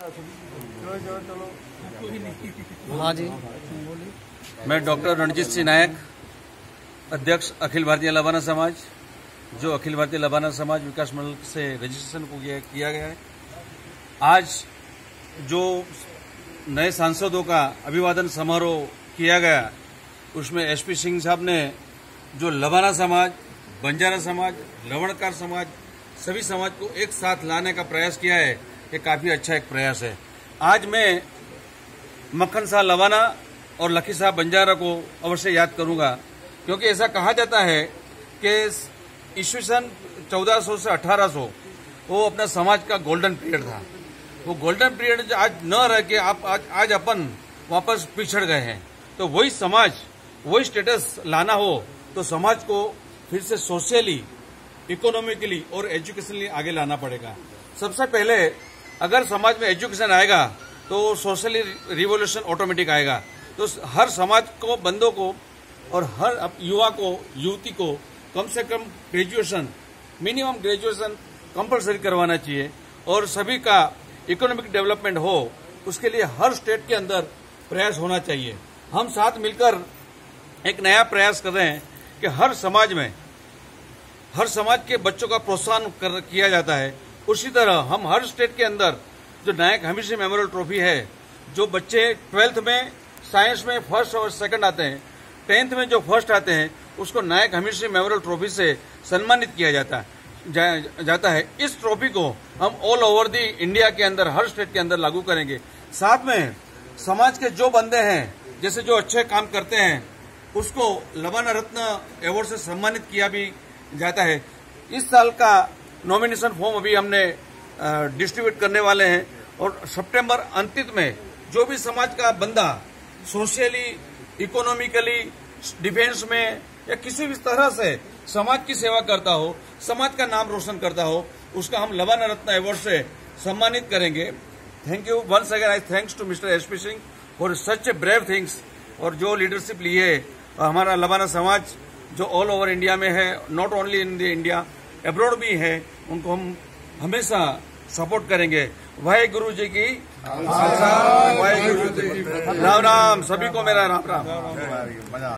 हाँ जी, मैं डॉक्टर रणजीत सिंह नायक, अध्यक्ष अखिल भारतीय लबाना समाज, जो अखिल भारतीय लबाना समाज विकास मंडल से रजिस्ट्रेशन को किया गया है। आज जो नए सांसदों का अभिवादन समारोह किया गया, उसमें एसपी सिंह साहब ने जो लबाना समाज, बंजारा समाज, लवणकार समाज, सभी समाज को एक साथ लाने का प्रयास किया है, ये काफी अच्छा एक प्रयास है। आज मैं मक्खन साहब लबाना और लखी साहब बंजारा को अवश्य याद करूंगा, क्योंकि ऐसा कहा जाता है कि ईस्वी सन 1400 से 1800 वो अपना समाज का गोल्डन पीरियड था। वो गोल्डन पीरियड आज न रह के आज अपन वापस पिछड़ गए हैं। तो वही समाज, वही स्टेटस लाना हो तो समाज को फिर से सोशली, इकोनॉमिकली और एजुकेशनली आगे लाना पड़ेगा। सबसे पहले अगर समाज में एजुकेशन आएगा तो सोशली रिवोल्यूशन ऑटोमेटिक आएगा। तो हर समाज को, बंदों को और हर युवा को, युवती को कम से कम ग्रेजुएशन, मिनिमम ग्रेजुएशन कंपलसरी करवाना चाहिए और सभी का इकोनॉमिक डेवलपमेंट हो, उसके लिए हर स्टेट के अंदर प्रयास होना चाहिए। हम साथ मिलकर एक नया प्रयास कर रहे हैं कि हर समाज के बच्चों का प्रोत्साहन किया जाता है। उसी तरह हम हर स्टेट के अंदर जो नायक हमीर सिंह मेमोरियल ट्रॉफी है, जो बच्चे 12th में साइंस में फर्स्ट और सेकंड आते हैं, 10th में जो फर्स्ट आते हैं, उसको नायक हमीर सिंह मेमोरियल ट्रॉफी से सम्मानित किया जाता है। इस ट्रॉफी को हम ऑल ओवर दी इंडिया के अंदर, हर स्टेट के अंदर लागू करेंगे। साथ में समाज के जो बंदे हैं, जैसे जो अच्छे काम करते हैं, उसको लबाना रत्न अवार्ड से सम्मानित किया भी जाता है। इस साल का नॉमिनेशन फॉर्म अभी हमने डिस्ट्रीब्यूट करने वाले हैं और सितंबर अंतिम में जो भी समाज का बंदा सोशली, इकोनॉमिकली, डिफेंस में या किसी भी तरह से समाज की सेवा करता हो, समाज का नाम रोशन करता हो, उसका हम लबाना रत्न अवार्ड से सम्मानित करेंगे। Thank you once again. I thanks to mister SP Singh for such a brave things, और जो लीडरशिप ली है हमारा लबाना समाज जो ऑल ओवर इंडिया में है, not only in the India, abroad भी है, उनको हम हमेशा सपोर्ट करेंगे। वाहेगुरु जी की खालसा, वाहेगुरु जी की राम राम। सभी को मेरा राम राम।